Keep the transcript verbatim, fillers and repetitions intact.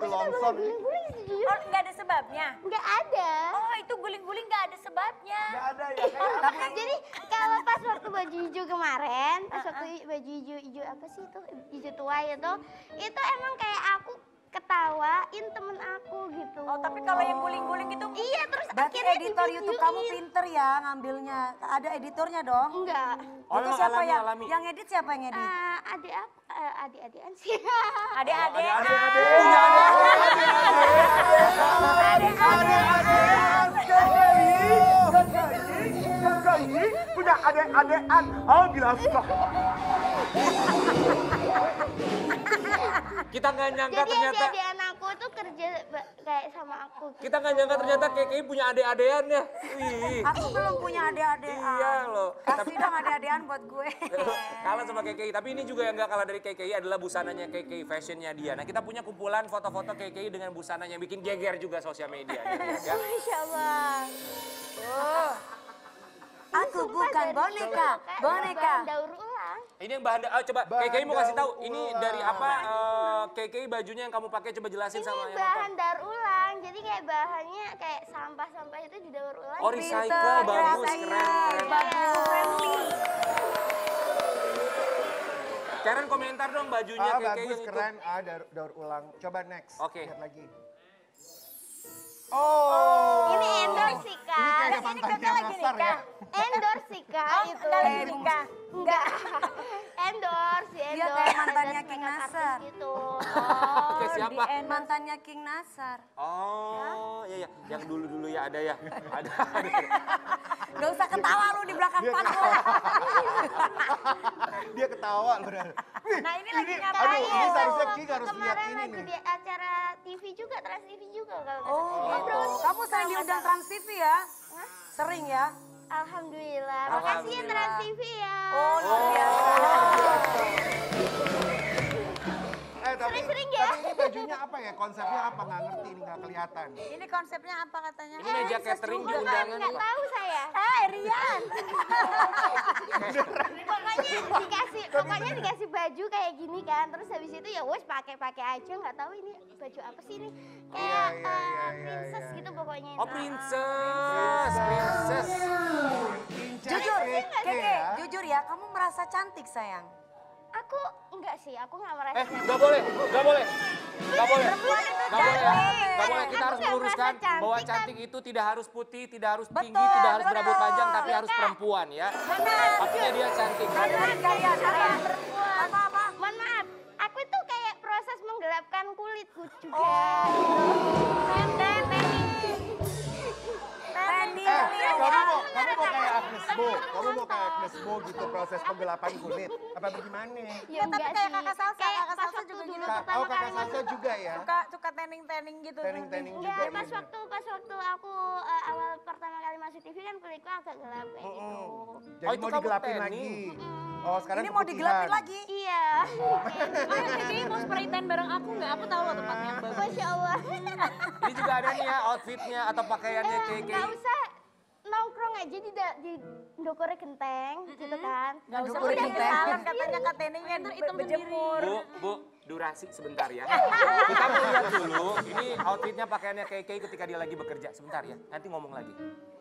itu longsor. Guling-guling sih jujur. Oh, nggak ada sebabnya? Nggak ada. Oh, itu guling-guling nggak ada sebabnya. Nggak ada ya. Tapi jadi kalau pas waktu baju hijau kemarin, pas waktu baju hijau hijau apa sih itu hijau tua itu, itu emang kayak aku ketawain temen aku gitu. Oh, tapi kalau yang guling-guling itu iya terus Berarti akhirnya editor YouTube kamu divideoin. pinter ya ngambilnya. Ada editornya dong? Enggak. Oh, Itu memang siapa alami, yang alami. yang edit siapa yang edit? Eh, adik aku, eh, adik-adikan sih. adik-adik. Adik-adik. Punya adek-adekan. Oh gila suka. Kita nggak nyangka Jadi ternyata. adik-adik aku tuh kerja ba- kayak sama aku. Gitu. Kita nggak nyangka ternyata Keke punya adek-adean ya. Wih. Aku belum punya adik-adik. Iya loh. Kasih dong adik-adikan buat gue. Kalah sama K K I, tapi ini juga yang gak kalah dari K K I adalah busananya K K I, fashionnya dia. Nah kita punya kumpulan foto-foto K K I dengan busananya, bikin geger juga sosial media. Ya. Masya Allah. Oh. Aku Sumpah bukan dari boneka, dulu, Kak, boneka. bahan daur ulang. Ini yang bahan, oh, coba K K I mau kasih tahu, ini Bahan dari daur apa uh, K K I bajunya yang kamu pakai, coba jelasin Ini sama yang bahan nonton. daur ulang, jadi kayak bahannya kayak sampah-sampah itu didaur ulang. Oh recycle, Pinter, bagus, kreatif. keren, keren. Bagus. Friendly. Karen komentar dong bajunya Ah K K I bagus yang itu. keren. Ah daur, daur ulang. Coba next. Oke. Lihat lagi. Oh. Ini endorse sih, Kak. Ini kayak Ini mantannya Kakak lagi Nasar ya. nikah. Endorse sih, Kak. Oh, itu. nggak lagi nikah? Enggak. Endorse, Dia endorse. kayak mantannya Endorse King makeup Nasar. artist Gitu. Oke siapa? Mantannya King Nasar. Oh iya ya, yang dulu-dulu ya ada ya. Ada. ada. Gak usah ketawa lu di belakang Dia panggung. Dia ketawa loh. Nah, ini lagi Aduh, ngapain? ini seharusnya Waktu Ki harus lihat kemarin ini lagi nih. di acara T V juga, Trans T V juga kalau nggak Oh, salah. Ngobrol. kamu sering diundang Trans T V ya? Sering ya? Alhamdulillah. Makasih ya Trans T V ya. Oh, luar biasa. Eh tapi, Sering-sering ya. tapi ini bajunya apa ya? Konsepnya apa? Nggak ngerti ini nggak kelihatan. Ini konsepnya apa katanya? Ini meja catering di undangan Nggak apa? tahu saya. Eh, Rian. Pokoknya dikasih, pokoknya dikasih baju kayak gini kan. Terus habis itu ya wes pakai-pakai aja. Nggak tahu ini baju apa sih ini? Kayak Iya, iya, eh, iya, iya, princess iya. gitu pokoknya. Oh princess, princess. Jujur, Keke Keke, ya. jujur ya, kamu merasa cantik sayang. Aku enggak sih, aku nggak merasa. Eh, nggak boleh, nggak boleh, nggak boleh, Perempuan itu nggak boleh, ya. cantik. nggak boleh. Kita Aku harus nggak meluruskan merasa cantik, bahwa kan. cantik itu tidak harus putih, tidak harus tinggi, Betul, tidak harus berambut betul. panjang, tapi harus Kak. perempuan ya. Benar. Artinya dia cantik. Benar, kalian. Saya perempuan. Apa-apa? Mohon maaf, aku itu kayak proses menggelapkan kulitku juga. Oh. Tenden, Penny, Eh, Leo. kamu mau, kamu mau kayak Agnes Mo, kamu mau kayak Agnes Mo gitu proses penggelapan kulit. Apa bagaimana? Ya, tapi enggak kayak sih. kakak Salsa, Kayak kakak pas Salsa waktu juga dulu gitu. Kak, pertama oh kakak kali Salsa masuk. juga ya? Suka, suka tening-tening gitu. Tening-tening juga. Enggak, iya, pas iya. waktu pas waktu aku eh, awal pertama kali masuk T V kan kulitku agak gelap kayak gitu. Jadi Oh, itu mau kamu digelapin tanning. lagi. Oh sekarang Ini mau digelapin keputihan. lagi. Iya. Jadi mau spray tan bareng aku nggak? Aku tahu loh tempatnya yang bagus. Masya Allah. Ini juga ada nih ya outfitnya atau pakaiannya Eh, Keke. nggak usah nongkrong aja di da- di dokore genteng gitu kan. Nggak usah Udah pakai kesalan salam katanya Kak Teningnya Ntar hitam berjemur. Bu, bu, durasi sebentar ya. Kita mau lihat dulu, ini outfitnya pakaiannya Keke ketika dia lagi bekerja. Sebentar ya, nanti ngomong lagi.